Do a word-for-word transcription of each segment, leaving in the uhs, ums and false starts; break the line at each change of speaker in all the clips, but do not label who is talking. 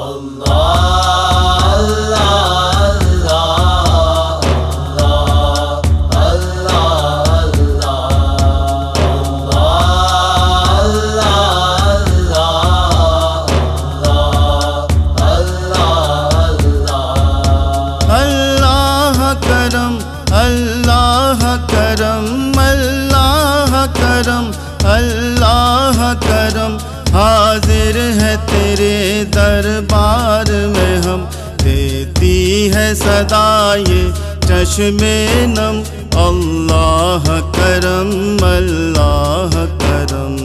اللہ کرم حاضر ہے تیرے دربار میں ہم، دیتی ہے صدا یہ چشم نم، اللہ کرم اللہ کرم۔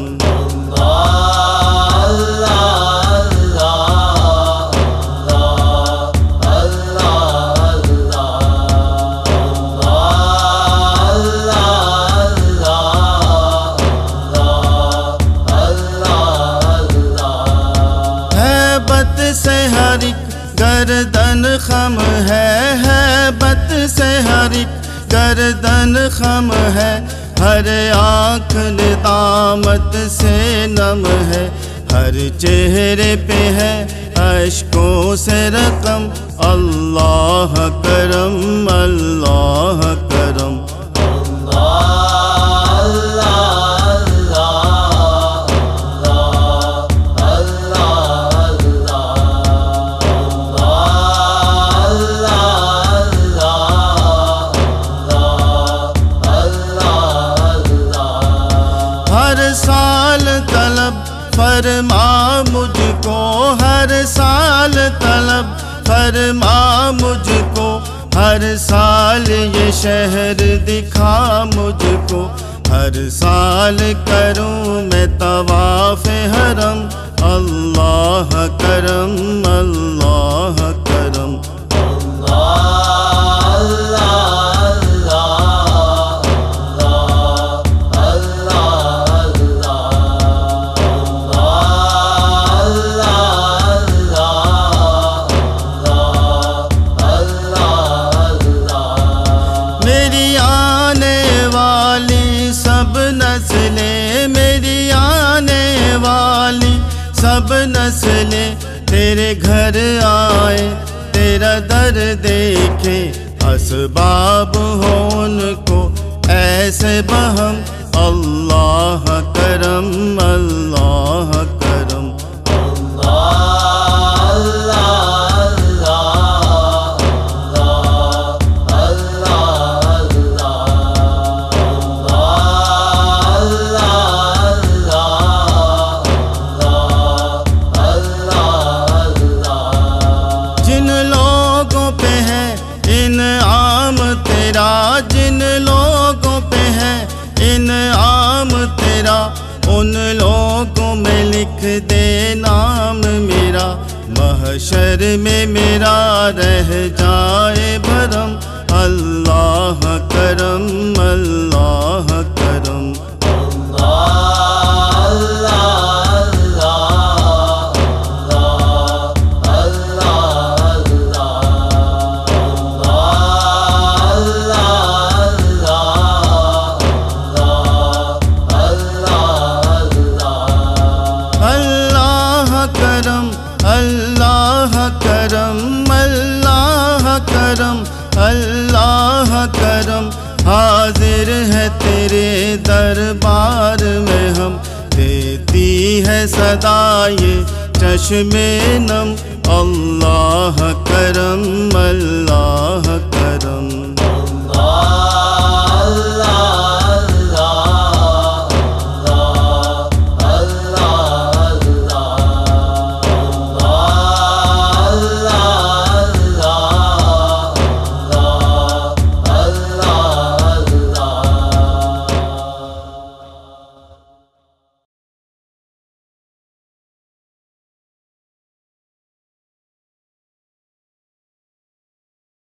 سے ہر ایک گردن خم ہے، ہیبت سے ہر ایک گردن خم ہے، ہر آنکھ ندامت سے نم ہے، ہر چہرے پہ ہے اشکوں سے رقم، اللہ کرم اللہ کرم۔ فرما مجھ کو ہر سال طلب، فرما مجھ کو ہر سال یہ شہر دکھا مجھ کو، ہر سال کروں میں طواف حرم، اللہ کرم اللہ کرم۔ میری آنے والی سب نسلیں تیرے گھر آئے، تیرا در دیکھے، اسباب ہو ان کو ایسے بہم، اللہ کرم اللہ کرم۔ جن لوگوں پہ ہے انعام تیرا، ان لوگوں میں لکھ دے نام میرا، محشر میں میرا رہ جائے بھرم، اللہ کرم اللہ کرم۔ اللہ کرم اللہ کرم اللہ کرم، حاضر ہے تیرے دربار میں ہم، دیتی ہے صدا یہ چشم نم، اللہ کرم اللہ